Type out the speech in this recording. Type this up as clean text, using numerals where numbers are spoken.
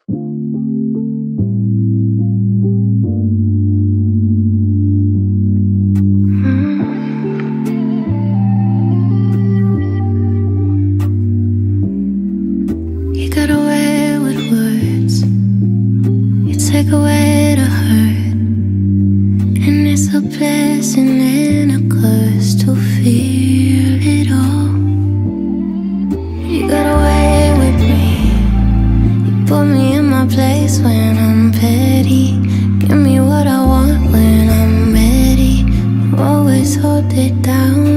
You got away with words, you take away the hurt, and it's a blessing and a curse to feel it all. You got away with me, you put me in my place when I'm petty. Give me what I want when I'm ready, always hold it down.